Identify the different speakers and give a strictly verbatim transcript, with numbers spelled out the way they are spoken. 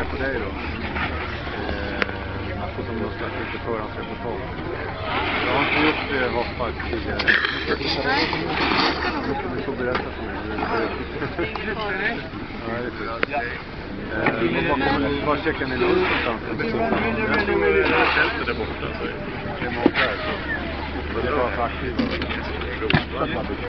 Speaker 1: på dig då. Eh, alltså som någon slags inte förhandsreportage. Jag har inte gjort eh, hoppar tidigare. Du får berätta för mig. Ja, det är sjukt. Eh, var checkar ni någon någonstans? Jag tror det är tältet där borta. Det är många här. Det är bara för aktiva.